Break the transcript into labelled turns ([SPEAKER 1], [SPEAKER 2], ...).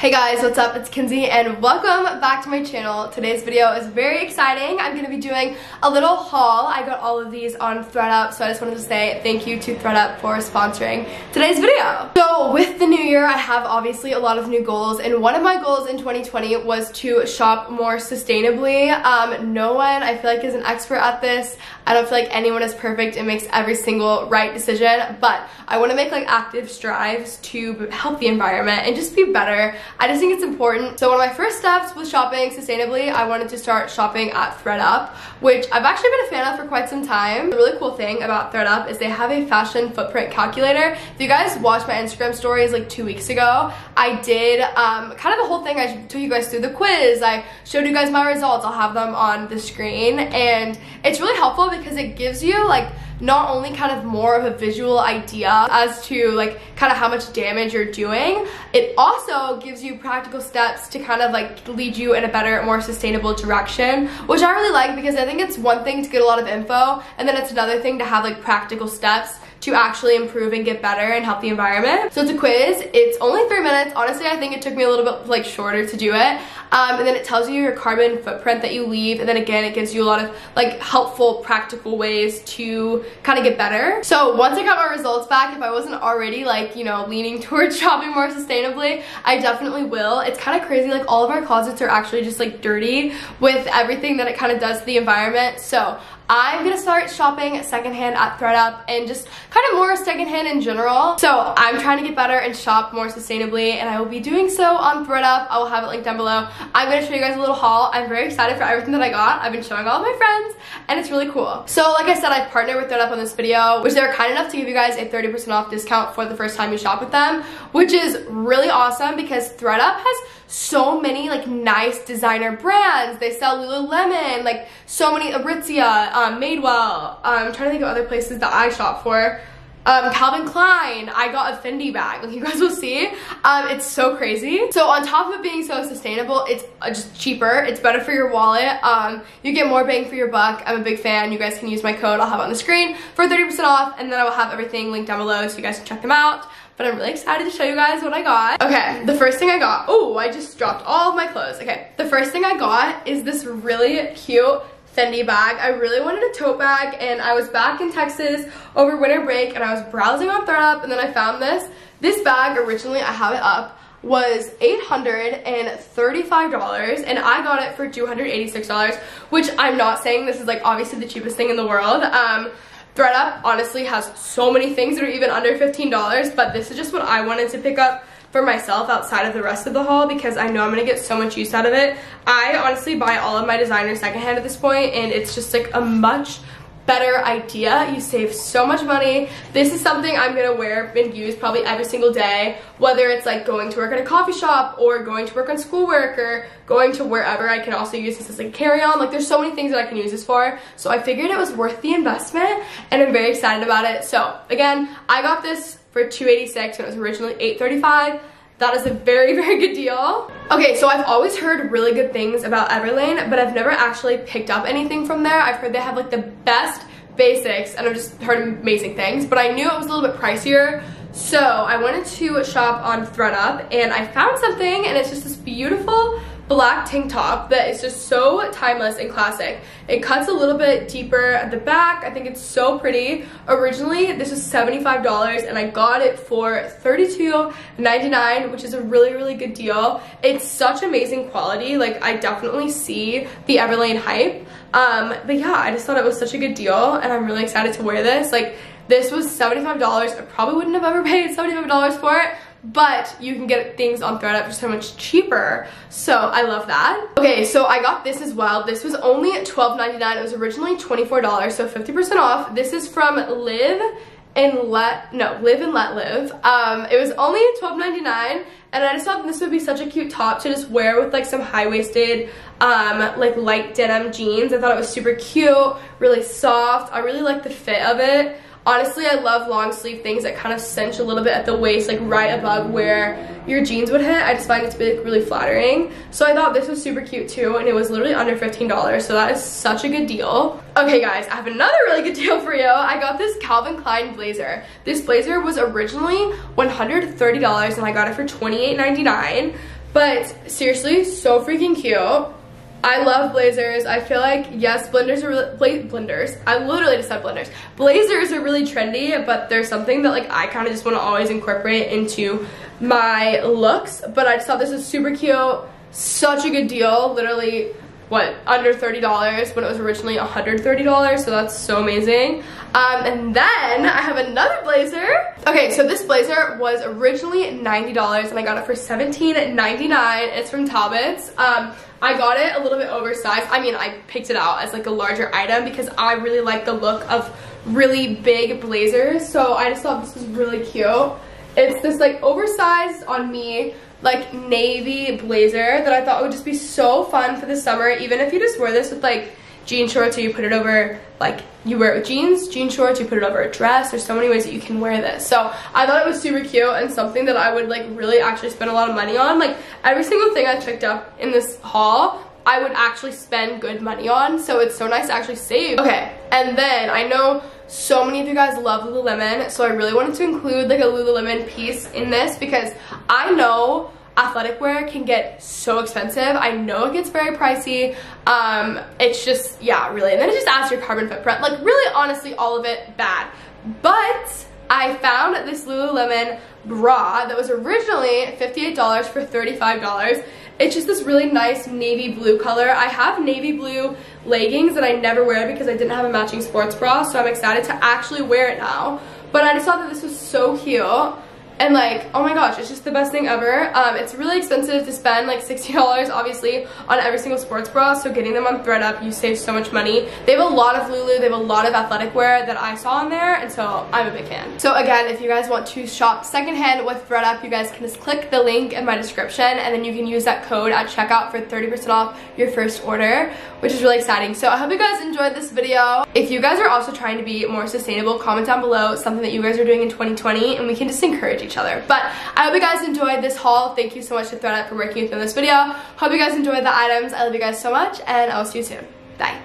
[SPEAKER 1] Hey guys, what's up? It's Kinsey and welcome back to my channel. Today's video is very exciting. I'm going to be doing a little haul. I got all of these on ThredUp, so I just wanted to say thank you to ThredUp for sponsoring today's video. So with the new year, I have obviously a lot of new goals, and one of my goals in 2020 was to shop more sustainably. No one, I feel like, is an expert at this. I don't feel like anyone is perfect and makes every single right decision, but I want to make like active strides to help the environment and just be better. I just think it's important. So one of my first steps was shopping sustainably. I wanted to start shopping at ThredUp, which I've actually been a fan of for quite some time. The really cool thing about ThredUp is they have a fashion footprint calculator. If you guys watched my Instagram stories like 2 weeks ago, I did kind of the whole thing. I took you guys through the quiz. I showed you guys my results. I'll have them on the screen, and it's really helpful because it gives you like not only kind of more of a visual idea as to like kind of how much damage you're doing, it also gives you practical steps to kind of like lead you in a better, more sustainable direction, which I really like because I think it's one thing to get a lot of info, and then it's another thing to have like practical steps to actually improve and get better and help the environment. So it's a quiz. It's only 3 minutes. Honestly, I think it took me a little bit like shorter to do it. And then it tells you your carbon footprint that you leave, and then again it gives you a lot of like helpful practical ways to kind of get better. So once I got my results back, if I wasn't already like, you know, leaning towards shopping more sustainably, I definitely will. It's kind of crazy, like all of our closets are actually just like dirty with everything that it kind of does to the environment. So I'm gonna start shopping secondhand at ThredUp and just kind of more secondhand in general. So I'm trying to get better and shop more sustainably, and I will be doing so on ThredUp. I will have it linked down below. I'm gonna show you guys a little haul. I'm very excited for everything that I got. I've been showing all of my friends, and it's really cool. So like I said, I've partnered with ThredUp on this video, which they're kind enough to give you guys a 30% off discount for the first time you shop with them, which is really awesome because ThredUp has so many like nice designer brands. They sell Lululemon, like so many, Aritzia, Madewell. I'm trying to think of other places that I shop for. Calvin Klein. I got a Fendi bag, like you guys will see. It's so crazy. So on top of it being so sustainable, it's just cheaper. It's better for your wallet. You get more bang for your buck. I'm a big fan. You guys can use my code. I'll have it on the screen for 30% off, and then I will have everything linked down below so you guys can check them out. But I'm really excited to show you guys what I got. Okay, the first thing I got, oh, I just dropped all of my clothes. Okay, the first thing I got is this really cute Fendi bag. I really wanted a tote bag, and I was back in Texas over winter break, and I was browsing on ThredUp, and then I found this. This bag, originally, I have it up, was $835, and I got it for $286, which I'm not saying this is like obviously the cheapest thing in the world. ThredUp honestly has so many things that are even under $15, but this is just what I wanted to pick up for myself outside of the rest of the haul because I know I'm gonna get so much use out of it. I honestly buy all of my designer secondhand at this point, and it's just like a much better idea. You save so much money. This is something I'm gonna wear and use probably every single day, whether it's like going to work at a coffee shop or going to work on schoolwork or going to wherever. I can also use this as like carry-on. Like there's so many things that I can use this for. So I figured it was worth the investment, and I'm very excited about it. So again, I got this for $286 when it was originally $835. That is a very, very good deal. Okay, so I've always heard really good things about Everlane, but I've never actually picked up anything from there. I've heard they have like the best basics, and I've just heard amazing things, but I knew it was a little bit pricier. So I wanted to shop on ThredUp, and I found something, and it's just this beautiful black tank top that is just so timeless and classic. It cuts a little bit deeper at the back. I think it's so pretty. Originally, this was $75, and I got it for $32.99, which is a really, really good deal. It's such amazing quality. Like, I definitely see the Everlane hype. But yeah, I just thought it was such a good deal, and I'm really excited to wear this. Like, this was $75. I probably wouldn't have ever paid $75 for it, but you can get things on ThredUp for so much cheaper, so I love that. Okay, so I got this as well. This was only $12.99. It was originally $24, so 50% off. This is from Live and Let Live. It was only $12.99, and I just thought this would be such a cute top to just wear with like some high-waisted like light denim jeans. I thought it was super cute, really soft. I really like the fit of it. Honestly, I love long sleeve things that kind of cinch a little bit at the waist, like right above where your jeans would hit. I just find it to be like really flattering. So I thought this was super cute too, and it was literally under $15, so that is such a good deal. Okay guys, I have another really good deal for you. I got this Calvin Klein blazer. This blazer was originally $130, and I got it for $28.99. But seriously, so freaking cute. I love blazers. I feel like, yes, blenders are really, blenders. I literally just said blenders. Blazers are really trendy, but there's something that like I kind of just want to always incorporate into my looks. But I just thought this was super cute. Such a good deal. Literally, what, under $30 when it was originally $130, so that's so amazing. And then I have another blazer. Okay, so this blazer was originally $90 and I got it for $17.99. It's from Talbot's. I got it a little bit oversized. I mean, I picked it out as like a larger item because I really like the look of really big blazers, so I just thought this was really cute. It's this like oversized on me, like navy blazer that I thought would just be so fun for the summer, even if you just wear this with like jean shorts, or you put it over, like you wear it with jean shorts, you put it over a dress. There's so many ways that you can wear this. So I thought it was super cute and something that I would like really actually spend a lot of money on. Like every single thing I picked up in this haul, I would actually spend good money on. So it's so nice to actually save. Okay, and then I know so many of you guys love Lululemon, so I really wanted to include like a Lululemon piece in this because I know athletic wear can get so expensive. I know it gets very pricey. It's just, yeah, really. And then it just adds to your carbon footprint. Like really, honestly, all of it bad. But I found this Lululemon bra that was originally $58 for $35. It's just this really nice navy blue color. I have navy blue leggings that I never wear because I didn't have a matching sports bra, so I'm excited to actually wear it now. But I just thought that this was so cute. And like, oh my gosh, it's just the best thing ever. It's really expensive to spend like $60 obviously on every single sports bra, so getting them on ThredUp, you save so much money. They have a lot of Lulu, they have a lot of athletic wear that I saw on there, and so I'm a big fan. So again, if you guys want to shop secondhand with ThredUp, you guys can just click the link in my description, and then you can use that code at checkout for 30% off your first order, which is really exciting. So I hope you guys enjoyed this video. If you guys are also trying to be more sustainable, comment down below something that you guys are doing in 2020, and we can just encourage each other. But I hope you guys enjoyed this haul. Thank you so much to ThredUp for working with me in this video. Hope you guys enjoyed the items. I love you guys so much, and I will see you soon. Bye.